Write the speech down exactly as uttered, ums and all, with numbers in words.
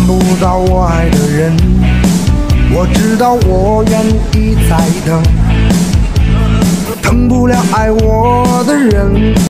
不到我爱的人，我知道我愿意再等，等不了爱我的人。